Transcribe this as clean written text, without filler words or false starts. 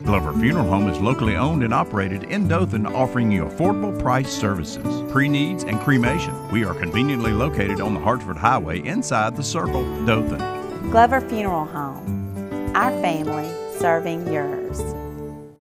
Glover Funeral Home is locally owned and operated in Dothan, offering you affordable price services, pre-needs, and cremation. We are conveniently located on the Hartford Highway inside the Circle, Dothan. Glover Funeral Home, our family serving yours.